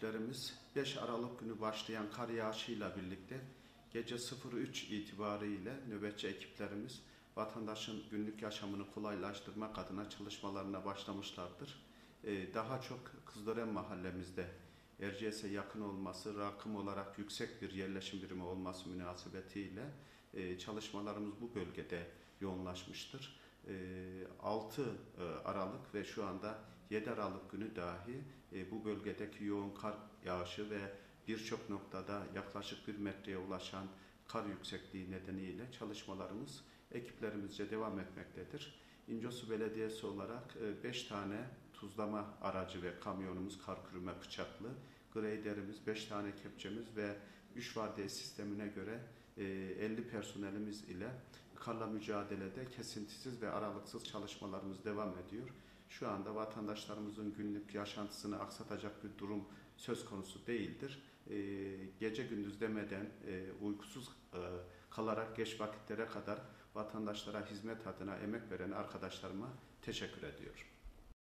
ekiplerimiz 5 Aralık günü başlayan kar yağışıyla birlikte gece 03 itibariyle nöbetçi ekiplerimiz vatandaşın günlük yaşamını kolaylaştırmak adına çalışmalarına başlamışlardır. Daha çok Kızılören mahallemizde Erciyes'e yakın olması, rakım olarak yüksek bir yerleşim birimi olması münasebetiyle çalışmalarımız bu bölgede yoğunlaşmıştır. 6 Aralık ve şu anda 7 Aralık günü dahi bu bölgedeki yoğun kar yağışı ve birçok noktada yaklaşık 1 metreye ulaşan kar yüksekliği nedeniyle çalışmalarımız ekiplerimizce devam etmektedir. İncesu Belediyesi olarak 5 tane tuzlama aracı ve kamyonumuz, kar kürüme bıçaklı, graderimiz, 5 tane kepçemiz ve 3 vardiya sistemine göre 50 personelimiz ile karla mücadelede kesintisiz ve aralıksız çalışmalarımız devam ediyor. Şu anda vatandaşlarımızın günlük yaşantısını aksatacak bir durum söz konusu değildir. Gece gündüz demeden uykusuz kalarak geç vakitlere kadar vatandaşlara hizmet adına emek veren arkadaşlarıma teşekkür ediyorum.